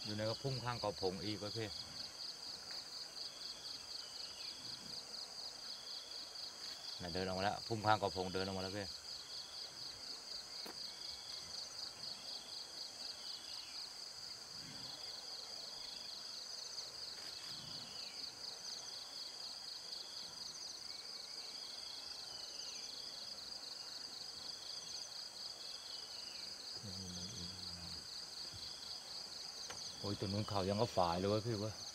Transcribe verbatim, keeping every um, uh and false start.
อยู่ในกระพุ่มข้างกอผงอีกประเภทน่ะเดินออกมาแล้วพุ่มข้างกอผงเดินออกมาแล้วเพื่อนโอ้ยตัวนู้นเขายังก็ฝ่ายเลยเวะพี่วะ